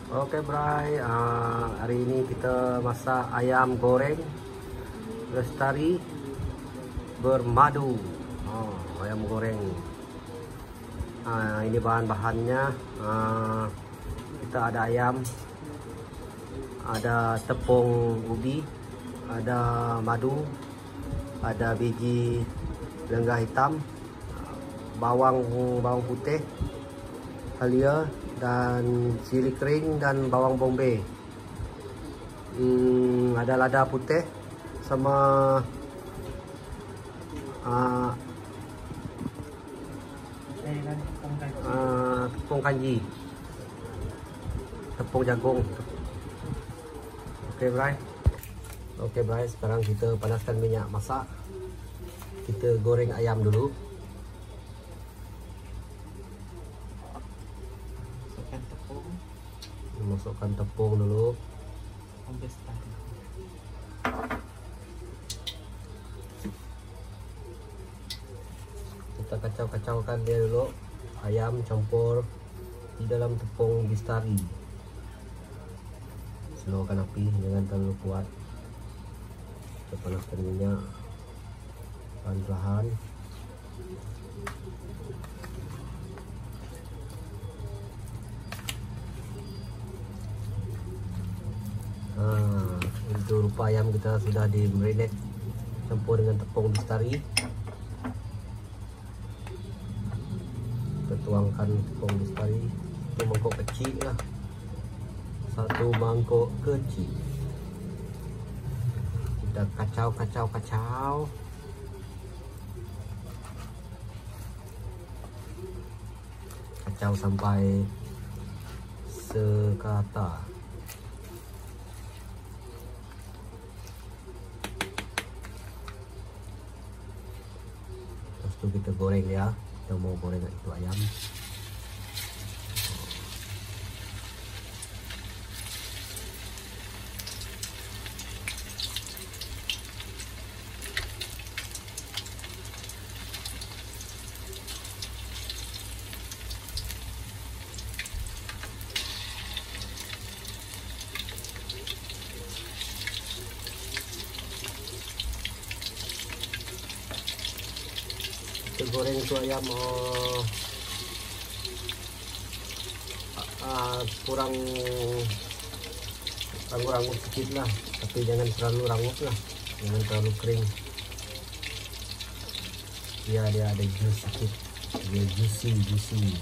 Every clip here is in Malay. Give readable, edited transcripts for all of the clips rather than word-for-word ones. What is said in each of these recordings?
Oke Bray, hari ini kita masak ayam goreng lestari bermadu. Ayam goreng. Ini bahan-bahannya. Kita ada ayam, ada tepung ubi, ada madu, ada biji lenggah hitam, bawang putih, halia, dan cili kering, dan bawang bombay. Ada lada putih sama tepung kanji, tepung jagung. Oke Bray, sekarang kita panaskan minyak masak. Kita goreng ayam dulu. Masukkan tepung dulu. Kita kacau-kacaukan dia dulu. Ayam campur di dalam tepung bistari. Slowkan api, jangan terlalu kuat. Kita panaskan minyak pelan-pelan. Itu rupa ayam kita sudah di marinate campur dengan tepung bistari. Kita tuangkan tepung bistari, satu mangkok kecil lah, satu mangkok kecil. Kita kacau sampai sekata. Terus itu kita goreng ya. Kita mau goreng itu ayam. Kita goreng itu ayam kurang rangut sedikit lah, tapi jangan terlalu rangut lah, jangan terlalu kering. Dia ada jus sedikit, dia juicy.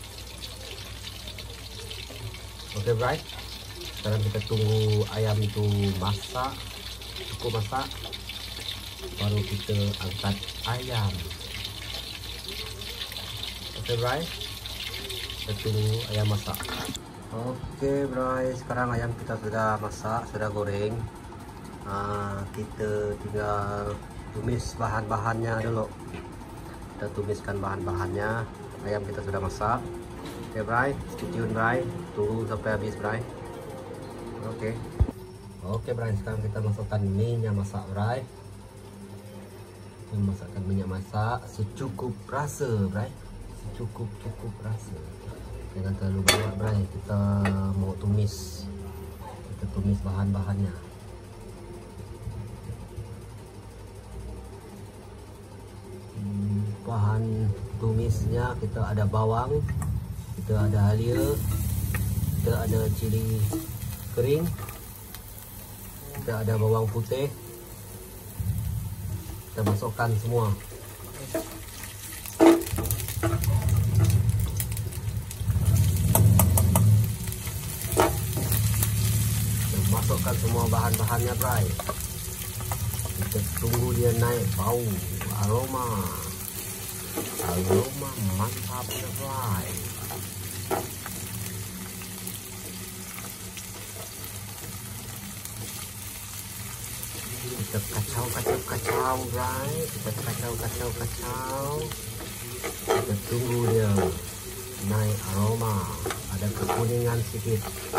Oke Bray, sekarang kita tunggu ayam itu cukup masak, baru kita angkat ayam. Oke Bray, kita tunggu ayam masak. Oke Bray, sekarang ayam kita sudah masak, sudah goreng. Kita tinggal tumis bahan-bahannya dulu. Kita tumiskan bahan-bahannya. Ayam kita sudah masak. Oke Bray, stay tune Bray, tunggu sampai habis Bray. Oke Bray, sekarang kita masukkan minyak masak Bray. Kita masukkan minyak masak secukup rasa Bray. Cukup rasa, jangan terlalu banyak Bray. Kita mau tumis, bahan-bahannya. Bahan tumisnya kita ada bawang, kita ada halia, kita ada cili kering, kita ada bawang putih. Kita masukkan semua. Masukkan semua bahan-bahannya Bray. Kita tunggu dia naik bau, aroma mantap ya Bray. Kita kacau Bray, kita kacau. Kita tunggu dia naik aroma, ada kekuningan sedikit.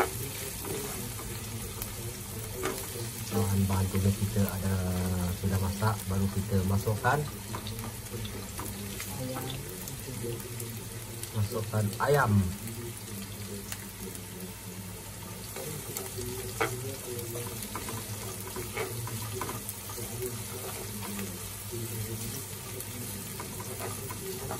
Bahan-bahan tumis kita sudah masak, baru kita masukkan ayam.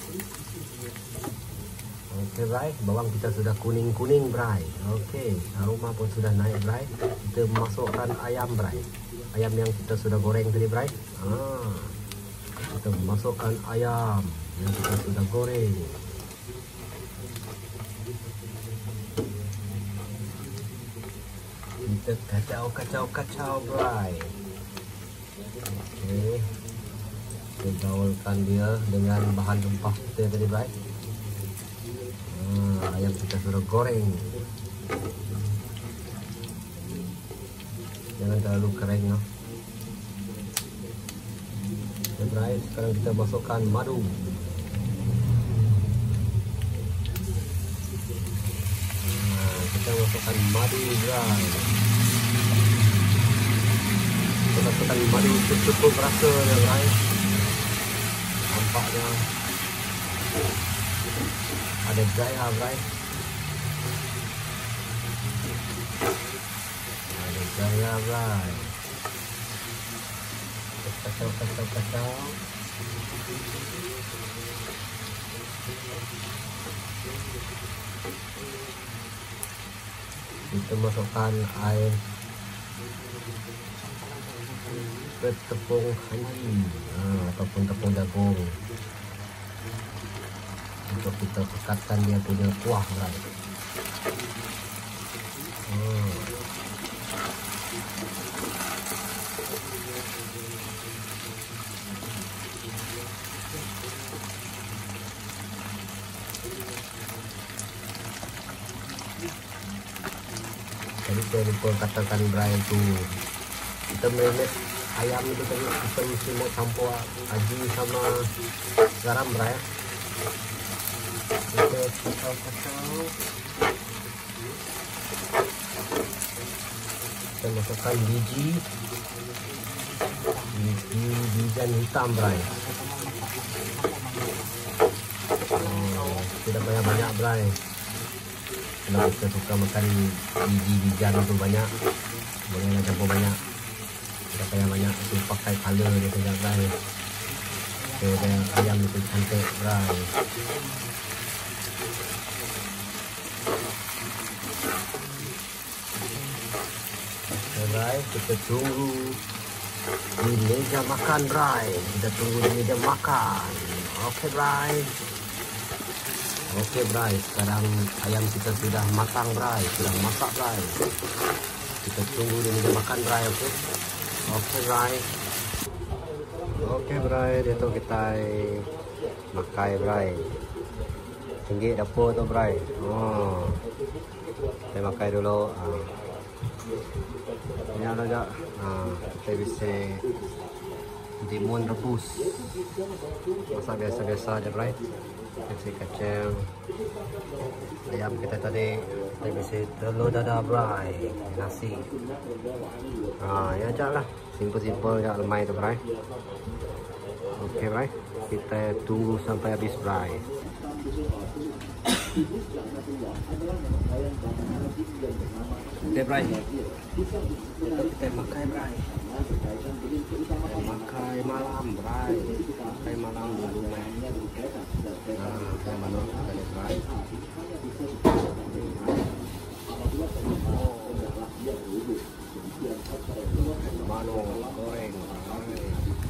Oke, Bray, bawang kita sudah kuning-kuning, Bray. Oke, aroma pun sudah naik, Bray. Kita masukkan ayam, Bray. Ayam yang kita sudah goreng tadi, Bray. Kita masukkan ayam yang kita sudah goreng. Kita kacau, Bray. Oke, kita gaulkan dia dengan bahan rempah kita tadi, Bray. Ayam kita sudah goreng, jangan terlalu kering, no? Oke, Bray, sekarang kita masukkan madu. Kita masukkan madu, Bray. Kita masukkan madu cukup rasa ya, Bray. Nampaknya ada gaya, Bray. Ada gaya, Bray. Kacau. Kita masukkan air ke tepung kanji ataupun tepung jagung untuk kita pekatkan dia punya kuah, Bray. Tadi saya lupa katakan, Bray, itu kita marinate ayam itu tadi kita mesti mau campur aji sama garam, Bray. Kita kacau. Kita masukkan biji bijian hitam, Bray. Tidak banyak, Bray. Kalau kita suka makan biji-bijian itu banyak, boleh campur banyak. Tidak banyak itu pakai color dia saja, Bray. Supaya ayam itu cantik, Bray. Bray, kita tunggu di meja makan, Bray. Kita tunggu di meja makan. Oke, Bray. Oke, Bray, sekarang ayam kita sudah matang, Bray. Sudah masak, Bray. Kita tunggu di meja makan, Bray. Oke, Bray. Oke, Bray, dia tu kita makai, Bray. Tinggi dapur tu, Bray. Saya makai dulu. Ini ada kita bisa timun rebus. Masak biasa-biasa aja, Bray. Kasih kacang ayam kita tadi, kita bisa telur dadah, Bray. Nasi. Ya aja lah, simple ya, lemai tu, Bray. Oke, Bray, kita tunggu sampai habis, Bray. Oke, Bray, kita makan, Bray. Makan malam, Bray. Makan malam dulu, Bray. Saya manut sekali, Bray. Mano goreng, Bray.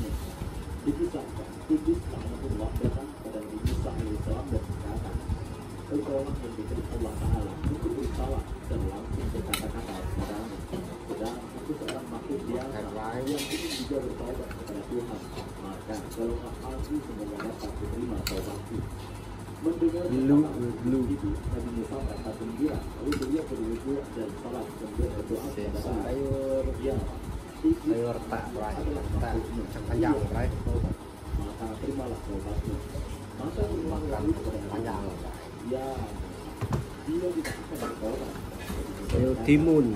Sayur tak, Bray. Tak panjang, Bray. Makan panjang, sayur timun,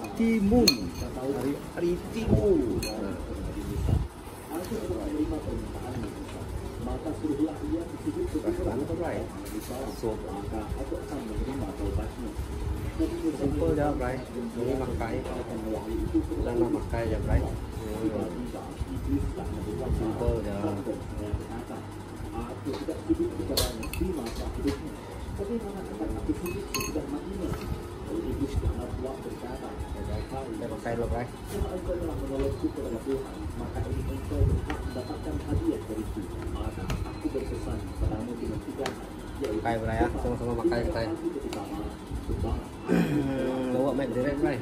hari timun. Simple dah, Bray. Ini makai, dan makai ya, Bray. Simple dah. Aku tidak sudi kepadanya di masa hidupnya. Bagaimana akan aku sudi sesudah matinya? Lalu iblis yang Allah berkata, Saya pakai dulu, Bray. jika engkau telah menolongku kepada Tuhan, maka ini engkau berhak mendapatkan hadiah dariku. Maka aku berpesan padamu dengan 3 hal, yaitu Pakai, Bray, ya. Sama-sama pakai kita. Bawa mic direct, Bray.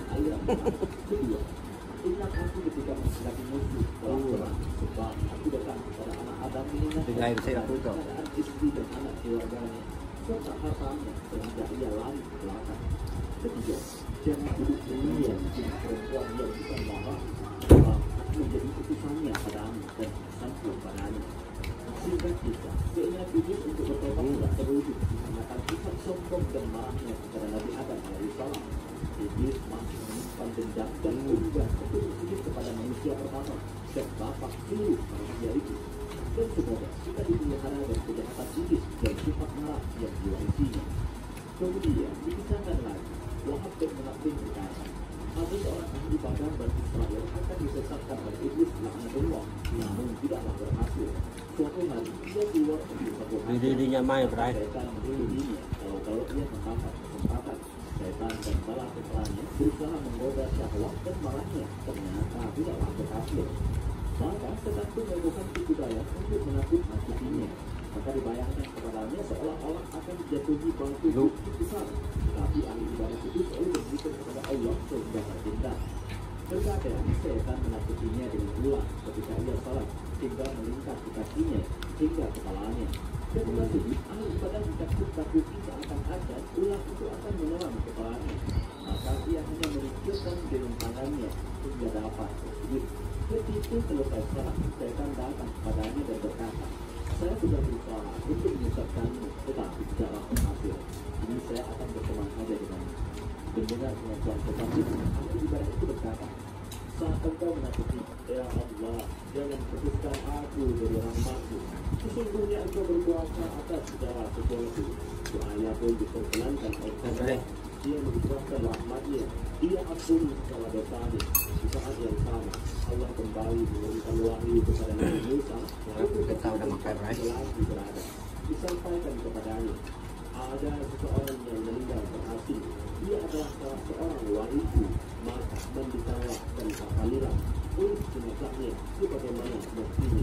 Kedua, ingat aku ketika menghadapi musuh dalam perang, sebab aku datang kepada anak Adam mengingat Tinggal di sini aku itu. keadaan istri dan anak keluarganya, serta hartanya sehingga ia lari ke belakang. Ketiga, jangan duduk mulia dengan perempuan yang bukan mahram, sebab aku menjadi utusannya padamu dan utusanku padanya. Singkat kisah, keinginan iblis untuk bertobat tidak terwujud dikarenakan sifat sombong dan marahnya kepada Nabi Adam alaihissalam. Iblis masih menyimpan dendam dan unggas untuk sujud kepada manusia pertama dan bapak seluruh manusia itu. Dan semoga kita dipelihara dari kejahatan iblis dan sifat marah yang diwarisinya. Kemudian dikisahkan lagi, Wahab bin Munabbih berkata, ada seorang ahli Badar dan Israel akan disesatkan oleh iblis laknatullah, namun tidaklah berhasil. Suatu hari dia keluar dari satu Dirinya main, Bray. setan melindunginya kalau ia mendapat kesempatan. Setan dan bala putranya berusaha menggoda syahwat dan marahnya, ternyata tidaklah berhasil. Maka setan pun melakukan tipu daya untuk menakut-nakutinya. Maka dibayangkan kepadanya seolah-olah akan dijatuhi batu bukit besar. Tapi ahli ibadah itu selalu berzikir kepada Allah sehingga terhindar. Terkadang setan menakutinya dengan ular ketika ia salat, hingga melingkar ke kakinya hingga kepalanya. Dan lagi ahli ibadah takut-takuti seakan-akan ular itu akan menelan kepalanya. Maka ia hanya menikirkan dengan tangannya hingga dapat tersebut. Ketika selesai salat, setan datang kepadanya dan berkata, saya sudah berusaha untuk menyesatkanmu, tetapi tidaklah berhasil. Ini saya akan berteman saja denganmu. Mendengar pengakuan setan itu, ahli ibadah itu berkata, saat engkau menakuti, ya Allah, jangan putuskan aku dari rahmatmu. Sesungguhnya engkau berkuasa atas segala sesuatu. Doanya pun diperkenankan oleh Allah. Dia mengucapkan rahmatnya, dia ampuni segala dosanya. Di saat yang sama, Allah kembali memberikan wahyu kepada Nabi Musa untuk Kita udah makan, Bray. lagi berada. Disampaikan kepadanya, ada seseorang yang meninggal berhasil. Dia adalah salah seorang wahyu, maka mendikawal dan takalilah untuk jenazahnya sebagaimana mestinya.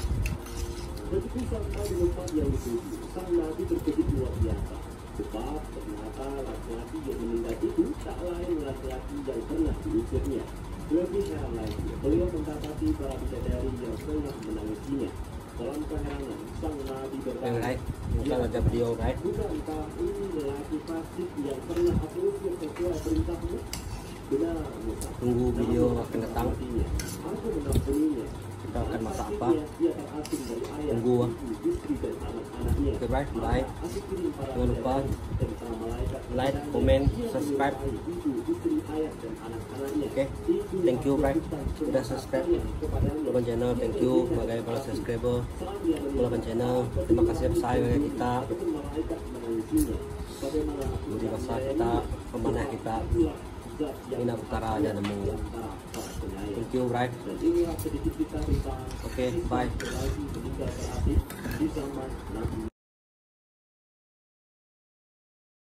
Begitu sampai di tempat yang dituju, sang Nabi berkejut luar biasa. Sebab ternyata laki-laki yang meninggal itu tak lain laki-laki yang pernah diusirnya. Lebih heran lagi, beliau mendapati para bidadari yang tengah menangisinya. Dalam keheranan, sang Nabi berkata, Kita baca video, Bray. bukankah ini lelaki fasik yang pernah aku usir sesuai perintahmu? Benar, Musa. Tunggu video akan datang. Aku mengampuninya. Kita akan masak apa? Dia terasing dari ayah, Tunggu. istri dan anak-anaknya. Oke, Bray. Bye. Aku kirim para Jangan lupa dan para malaikat like, kepadanya. komen, Dia subscribe. menyukai itu, istri, ayah, dan anak-anaknya. Oke. Itu Thank you, Bray. yang Sudah subscribe. kepadanya. Mulakan channel, thank you sebagai para subscriber. Saat dia Mulakan channel, terima kasih besar bagi kita. Ataupun malaikat menangisinya. Bagaimana aku Budi bahasa kita, pemanah kita, Mina Utara aja nemu. Thank you, Bray. Dan inilah sedikit kita tentang Oke, bye. lagi meninggal berarti di zaman Nabi